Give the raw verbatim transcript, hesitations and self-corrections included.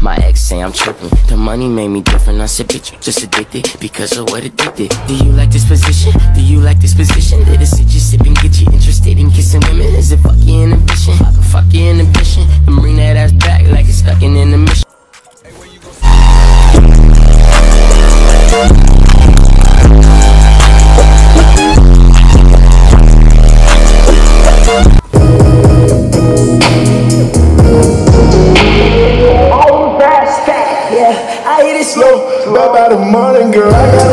My ex say I'm tripping, the money made me different. I said, bitch, you just addicted because of what it did. Do you like this position? Do you like this position? Did it sit you sip and get you interested in kissing women? Is it fuck your inhibition? I can fuck your inhibition and bring that ass back like it's stuck in the mission. By the morning, girl, I got